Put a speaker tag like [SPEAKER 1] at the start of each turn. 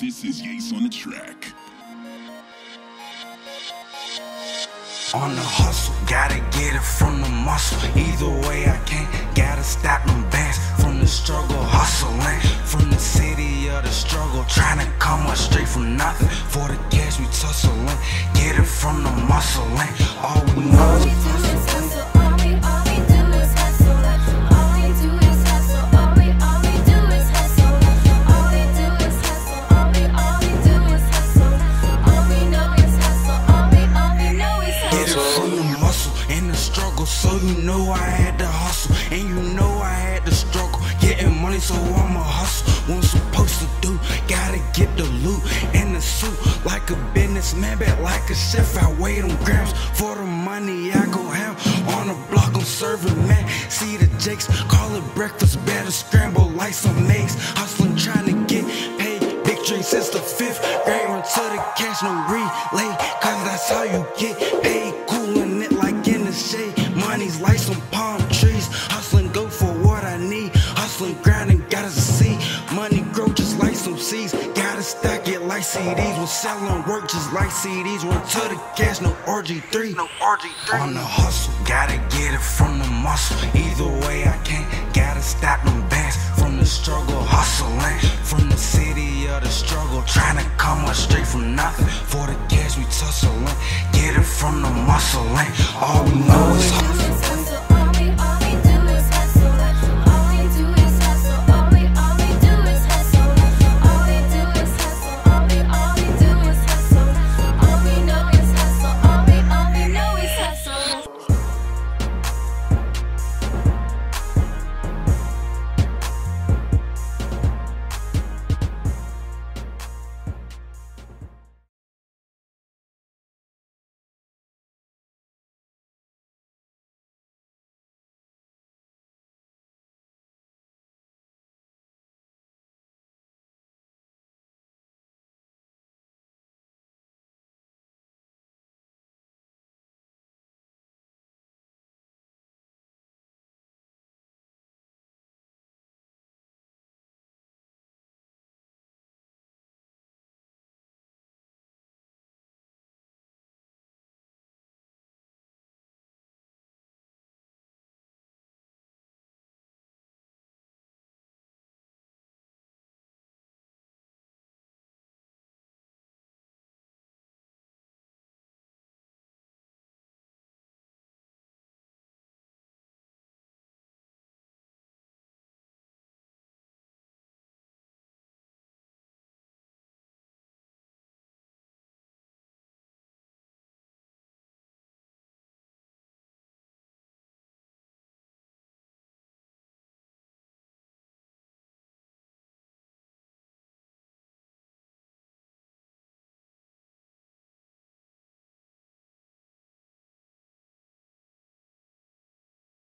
[SPEAKER 1] This is Yace on the track.
[SPEAKER 2] On the hustle, gotta get it from the muscle. Either way I can't, gotta stop them bands. From the struggle, hustling. From the city of the struggle, trying to come up straight from nothing. For the cash we tussling, get it from the muscling. All we know is hustle.
[SPEAKER 3] All we do is hustle. All we do is hustle. All we do is hustle. All we do is hustle. All we do is hustle. All we know is hustle. All we know is hustle.
[SPEAKER 2] Get it from the muscle and the struggle, so you know I had to hustle, and you know I had to struggle. Getting money, so I'ma hustle. What I'm supposed to do, gotta get the loot and the suit. Like a businessman, bet like a chef, I weigh them grams. For the money, I go ham. On the block, I'm serving, man. See the jakes, call it breakfast, better scramble like some eggs. Hustling, trying to get paid. Big dream since the 5th grade, run to the cash, no relay. Cause that's how you get paid. Cooling it like in the shade. Money's like some palm trees. Hustling, go for what I need. Hustling, grinding, gotta see. Money grow just like some seeds. Gotta stack it like CDs. We're selling work just like CDs. Run to the cash, no RG3. On the hustle, gotta get it from the muscle. Either way I can't, gotta stop them bands. From the struggle, hustling. From the city of the struggle, trying to come up straight from nothing. For the cash we tussling, get it from the muscling. All we know